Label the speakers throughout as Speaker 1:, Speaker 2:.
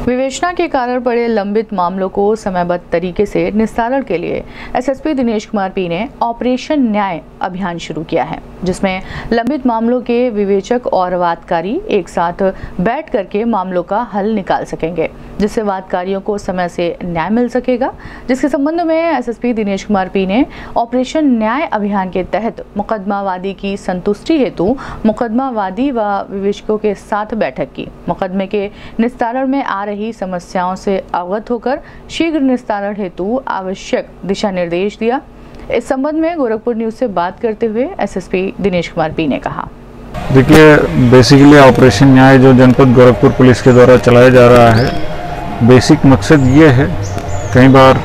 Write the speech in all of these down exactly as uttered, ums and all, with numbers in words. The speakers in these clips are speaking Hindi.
Speaker 1: विवेचना के कारण पड़े लंबित मामलों को समयबद्ध तरीके से निस्तारण के लिए एसएसपी दिनेश कुमार पी ने ऑपरेशन न्याय अभियान शुरू किया है, जिसमें लंबित मामलों के विवेचक और वादकारी एक साथ बैठ करके मामलों का हल निकाल सकेंगे, जिससे वादकारियों को समय से न्याय मिल सकेगा। जिसके संबंध में एसएसपी दिनेश कुमार पी ने ऑपरेशन न्याय अभियान के तहत मुकदमावादी की संतुष्टि हेतु मुकदमावादी व विवेचकों के साथ बैठक की। मुकदमे के निस्तारण में आ रही समस्याओं से अवगत होकर शीघ्र निस्तारण हेतु आवश्यक दिशा निर्देश दिया। इस संबंध में गोरखपुर न्यूज से बात करते हुए एसएसपी दिनेश कुमार पी ने कहा,
Speaker 2: देखिए, बेसिकली ऑपरेशन न्याय जो जनपद गोरखपुर पुलिस के द्वारा चलाया जा रहा है, बेसिक मकसद ये है, कई बार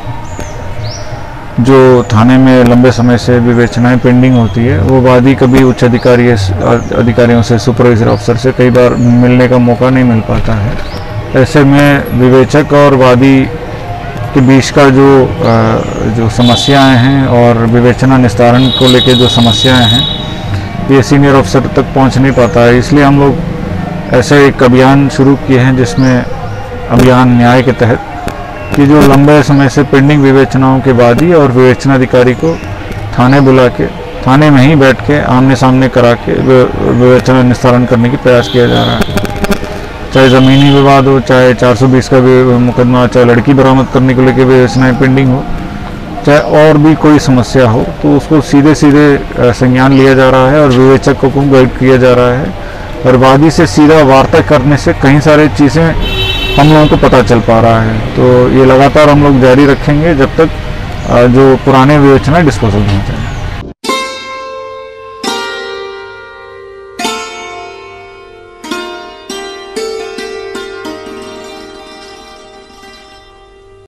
Speaker 2: जो थाने में लंबे समय से विवेचनाएं पेंडिंग होती है, वो वादी कभी उच्च अधिकारी अधिकारियों से, सुपरवाइजर अफसर से कई बार मिलने का मौका नहीं मिल पाता है। ऐसे में विवेचक और वादी के बीच का जो जो समस्याएं हैं और विवेचना निस्तारण को लेकर जो समस्याएं हैं, ये सीनियर अफसर तक पहुंच नहीं पाता है। इसलिए हम लोग ऐसे एक अभियान शुरू किए हैं, जिसमें अभियान न्याय के तहत कि जो लंबे समय से पेंडिंग विवेचनाओं के वादी और विवेचनाधिकारी को थाने बुला के, थाने में ही बैठ के आमने सामने करा के विवेचना निस्तारण करने की प्रयास किया जा रहा है। चाहे ज़मीनी विवाद हो, चाहे चार सौ बीस का मुकदमा, चाहे लड़की बरामद करने को लेकर विवेचनाएं पेंडिंग हो, चाहे और भी कोई समस्या हो, तो उसको सीधे सीधे संज्ञान लिया जा रहा है और विवेचक को गाइड किया जा रहा है। और वादी से सीधा वार्ता करने से कई सारी चीज़ें हम लोगों को पता चल पा रहा है। तो ये लगातार हम लोग जारी रखेंगे जब तक जो पुराने विवेचना डिस्पोजल हो जाए।